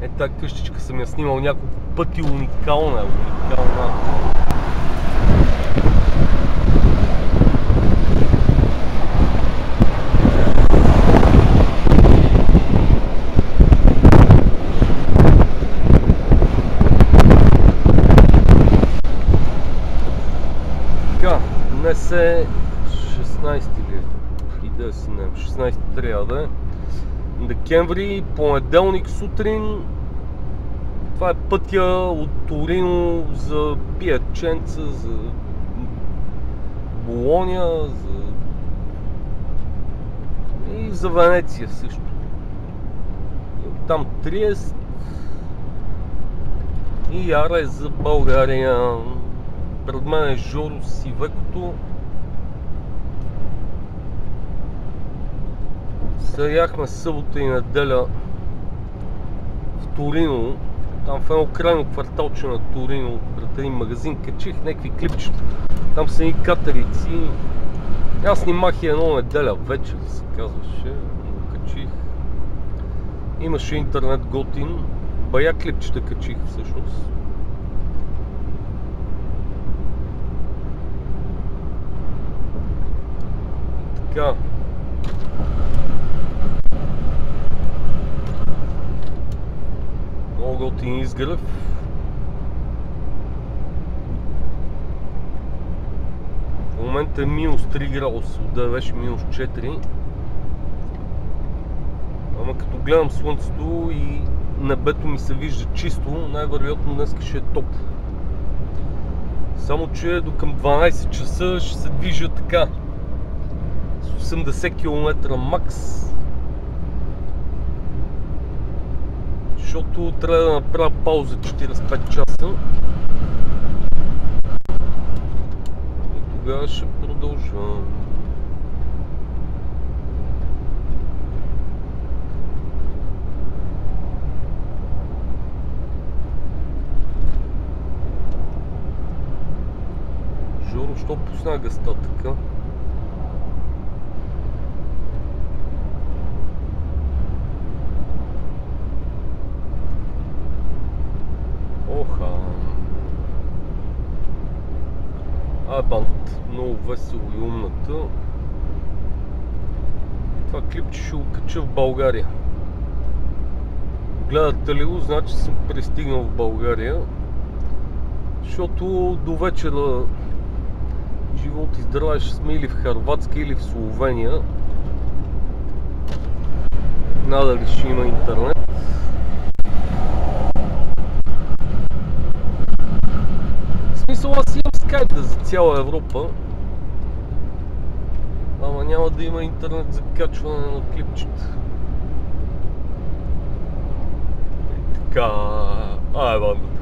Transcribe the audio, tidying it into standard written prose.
Е, тази къщичка съм я снимал няколко пъти, уникална. Така, днес е 16 или и да си не, 16 трябва да е. Декември, понеделник сутрин. Това е пътя от Торино за Пияченца, за Болония, и за Венеция също. Там Триест и Арес за България. Пред мен е Жоро с Ивекото. Седяхме събота и неделя в Торино, там в едно крайно кварталче на Торино, пред един магазин, качих някакви клипчета. Там са едни катерици. Аз снимах и едно неделя вечер, се казваше, го качих. Имаше интернет готин, бая клипчета качих всъщност. Така. Много готин изгрев. В момента е минус 3 градуса, отде беше минус 4. Ама като гледам слънцето и небето ми се вижда чисто, най-вероятно днес ще е топло. Само че до към 12 часа ще се движа така, с 80 км макс. Защото трябва да направя пауза 45 часа и тогава ще продължа. Жоро, що пусна гъста така? Банд, много весело и умната. Това клипче ще го кача в България. Гледате ли го, значи съм пристигнал в България. Защото до вечера, живот и здраве, ще сме или в Хърватска, или в Словения. Надали ще има интернет. В смисъл, аз имам скайп за цяла Европа, ама няма да има интернет за качване на клипчета. Така, банда.